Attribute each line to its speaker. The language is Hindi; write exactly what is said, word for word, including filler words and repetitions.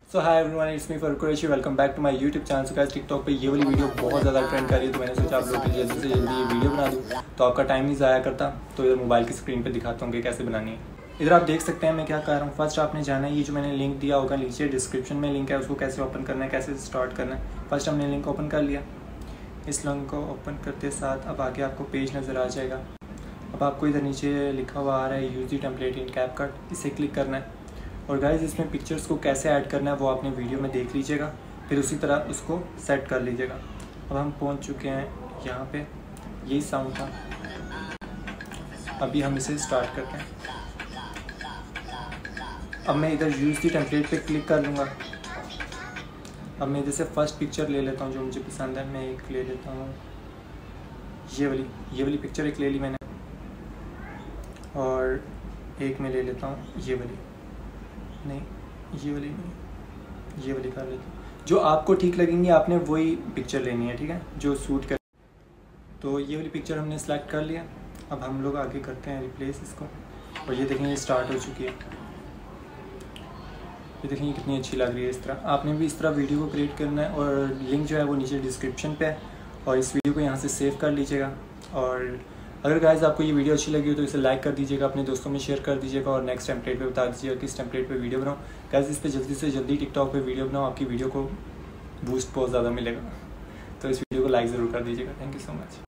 Speaker 1: So hi everyone, it's me Farooq Qureshi. Welcome back to my YouTube channel. So guys, TikTok पे ये वाली वीडियो बहुत ज़्यादा ट्रेंड कर रही है, तो मैंने सोचा आप लोगों के लिए जल्दी से जल्दी ये वीडियो बना दूँ, तो आपका टाइम नहीं ज़ाया करता। तो इधर मोबाइल की स्क्रीन पे दिखाता हूँ कि कैसे बनानी है। इधर आप देख सकते हैं मैं क्या कर रहा हूँ। फर्स्ट आपने जाना है, ये जो मैंने लिंक दिया होगा नीचे डिस्क्रिप्शन में लिंक है, उसको कैसे ओपन करना है, कैसे स्टार्ट करना है। फर्स्ट हमने लिंक ओपन कर लिया। इस लिंक को ओपन करते साथ अब आगे आपको पेज नज़र आ जाएगा। अब आपको इधर नीचे लिखा हुआ आ रहा है use the template in CapCut, इसे क्लिक करना है। और गाइस, इसमें पिक्चर्स को कैसे ऐड करना है वो आपने वीडियो में देख लीजिएगा, फिर उसी तरह उसको सेट कर लीजिएगा। अब हम पहुंच चुके हैं यहाँ पे, यही साउंड था। अभी हम इसे स्टार्ट करते हैं। अब मैं इधर यूज़ दी टेम्पलेट पे क्लिक कर लूँगा। अब मैं इधर से फर्स्ट पिक्चर ले लेता हूँ जो मुझे पसंद है। मैं एक ले लेता हूँ, ये वाली ये वाली पिक्चर एक ले ली मैंने, और एक मैं ले लेता हूँ ये वाली, नहीं ये वाली नहीं, ये वाली कर लेते। जो आपको ठीक लगेंगी आपने वही पिक्चर लेनी है, ठीक है, जो सूट कर। तो ये वाली पिक्चर हमने सेलेक्ट कर लिया। अब हम लोग आगे करते हैं रिप्लेस इसको, और ये देखें ये स्टार्ट हो चुकी है। ये देखें कितनी अच्छी लग रही है। इस तरह आपने भी इस तरह वीडियो को क्रिएट करना है, और लिंक जो है वो नीचे डिस्क्रिप्शन पे है, और इस वीडियो को यहाँ से सेव कर लीजिएगा। और अगर गाइस आपको ये वीडियो अच्छी लगी हो तो इसे लाइक कर दीजिएगा, अपने दोस्तों में शेयर कर दीजिएगा, और नेक्स्ट टेम्पलेट पे बता दीजिएगा किस टेम्पलेट पे वीडियो बनाओ। गाइस, इस पे जल्दी से जल्दी टिकटॉक पे वीडियो बनाओ, आपकी वीडियो को बूस्ट बहुत ज़्यादा मिलेगा। तो इस वीडियो को लाइक ज़रूर कर दीजिएगा। Thank you so much.